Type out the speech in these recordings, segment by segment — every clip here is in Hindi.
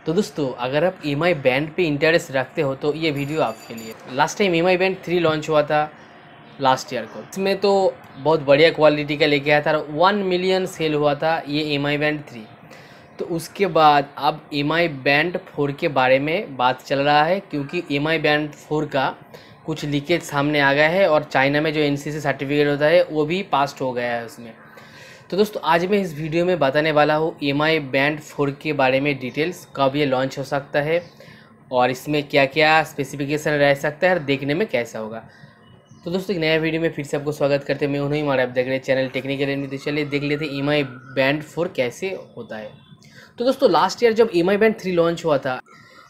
तो दोस्तों अगर आप EMI बैंड पे इंटरेस्ट रखते हो तो ये वीडियो आपके लिए। Last time EMI band 3 launch हुआ था लास्ट ईयर को। इसमें तो बहुत बढ़िया क्वालिटी का लेके आया था, 1 मिलियन सेल हुआ था ये EMI बैंड 3। तो उसके बाद अब EMI बैंड 4 के बारे में बात चल रहा है, क्योंकि EMI बैंड 4 का कुछ लीकेज सामने आ गया है और चाइना में जो NCC सर्टिफिकेट होता है वो भी पास हो गया है उसमें। तो दोस्तों आज मैं इस वीडियो में बताने वाला हूँ EMI बैंड 4 के बारे में डिटेल्स, कब ये लॉन्च हो सकता है और इसमें क्या क्या स्पेसिफिकेशन रह सकता है और देखने में कैसा होगा। तो दोस्तों एक नया वीडियो में फिर से आपको स्वागत करते हैं। मैं उन्हीं हमारे आप देख रहे हैं चैनल टेक्निकल एंड। तो चलिए देख लेते हैं EMI बैंड 4 कैसे होता है। तो दोस्तों लास्ट ईयर जब EMI बैंड 3 लॉन्च हुआ था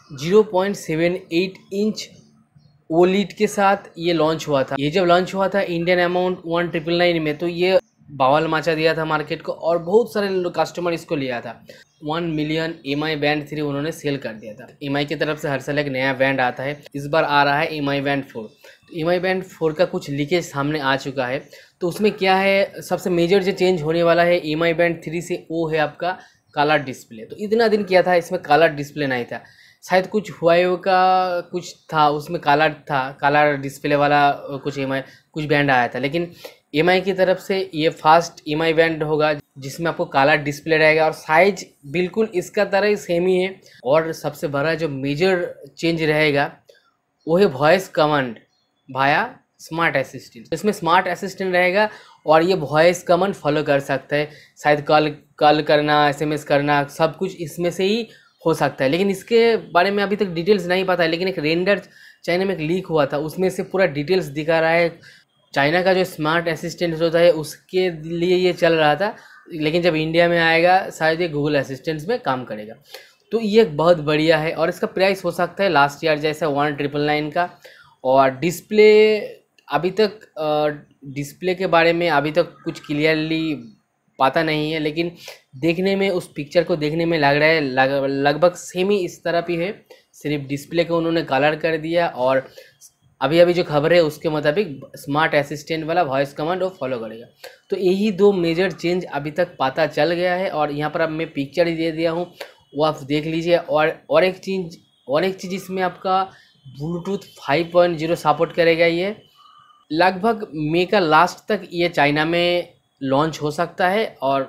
0.78 इंच OLED के साथ ये लॉन्च हुआ था। ये जब लॉन्च हुआ था इंडियन अमाउंट 1999 में, तो ये बवाल मचा दिया था मार्केट को और बहुत सारे कस्टमर इसको लिया था। 1 मिलियन EMI बैंड 3 उन्होंने सेल कर दिया था। EMI की तरफ से हर साल एक नया बैंड आता है, इस बार आ रहा है EMI बैंड 4। तो EMI बैंड 4 का कुछ लीकेज सामने आ चुका है। तो उसमें क्या है, सबसे मेजर जो चेंज होने वाला है EMI बैंड 3 से वो है आपका कलर डिस्प्ले। तो इतना दिन किया था इसमें कलर डिस्प्ले नहीं था, शायद कुछ हुआई का कुछ था उसमें कलर था, कलर डिस्प्ले वाला कुछ कुछ बैंड आया था। लेकिन EMI की तरफ से ये फास्ट EMI बैंड होगा जिसमें आपको कलर डिस्प्ले रहेगा और साइज बिल्कुल इसका तरह ही सेम ही है। और सबसे बड़ा जो मेजर चेंज रहेगा वो है voice command via smart assistant. इसमें स्मार्ट असिस्टेंट रहेगा और ये वॉइस कमांड फॉलो कर सकता है। शायद कॉल करना, SMS करना, सब कुछ इसमें से ही हो सकता है। लेकिन इसके बारे में अभी तक डिटेल्स नहीं पता है। लेकिन एक रेंडर चाइना में एक लीक हुआ था, उसमें से पूरा डिटेल्स दिखा रहा है। चाइना का जो स्मार्ट असिस्टेंट होता है उसके लिए ये चल रहा था, लेकिन जब इंडिया में आएगा शायद ये गूगल असिस्टेंट्स में काम करेगा। तो ये बहुत बढ़िया है और इसका प्राइस हो सकता है लास्ट ईयर जैसा 1999 का। और डिस्प्ले अभी तक डिस्प्ले के बारे में अभी तक कुछ क्लियरली पता नहीं है, लेकिन देखने में उस पिक्चर को देखने में लग रहा है लगभग सेम ही इस तरह भी है, सिर्फ डिस्प्ले को उन्होंने कलर कर दिया। और अभी जो खबर है उसके मुताबिक स्मार्ट असिस्टेंट वाला वॉइस कमांड वो फॉलो करेगा। तो यही दो मेजर चेंज अभी तक पता चल गया है और यहाँ पर अब मैं पिक्चर ही दे दिया हूँ, वो आप देख लीजिए। और एक चीज़ इसमें आपका ब्लूटूथ 5.0 सपोर्ट करेगा। ये लगभग मई का लास्ट तक ये चाइना में लॉन्च हो सकता है और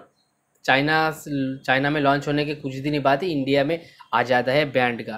चाइना में लॉन्च होने के कुछ दिन बाद ही इंडिया में आ जाता है बैंड का।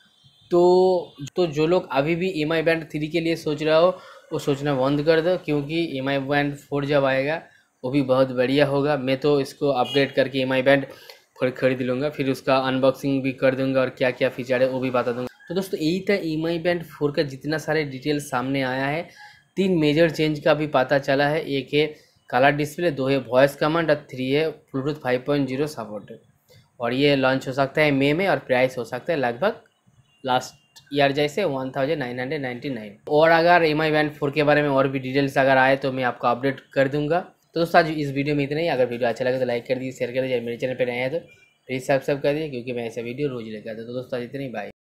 तो जो लोग अभी भी EMI बैंड 3 के लिए सोच रहे हो वो सोचना बंद कर दो, क्योंकि EMI बैंड 4 जब आएगा वो भी बहुत बढ़िया होगा। मैं तो इसको अपग्रेड करके EMI बैंड 4 खरीद लूँगा, फिर उसका अनबॉक्सिंग भी कर दूँगा और क्या क्या फीचर है वो भी बता दूँगा। तो दोस्तों यही था EMI बैंड 4 का जितना सारे डिटेल्स सामने आया है। 3 मेजर चेंज का भी पता चला है, एक है कलर डिस्प्ले, 2 है वॉइस कमांड और 3 है ब्लूटूथ 5.0 सपोर्ट। और ये लॉन्च हो सकता है मई में और प्राइस हो सकता है लगभग लास्ट ईयर जैसे 1999। और अगर EMI बैंड 4 के बारे में और भी डिटेल्स अगर आए तो मैं आपको अपडेट कर दूंगा। तो दोस्तों आज इस वीडियो में इतना ही। अगर वीडियो अच्छा लगे तो लाइक कर दीजिए, शेयर कर दीजिए। मेरे चैनल पर नए हैं तो प्लीज़ सब्सक्राइब कर दीजिए, क्योंकि मैं ऐसा वीडियो रोज लेकर आता हूँ। तो दोस्तों आज इतना ही, बाय।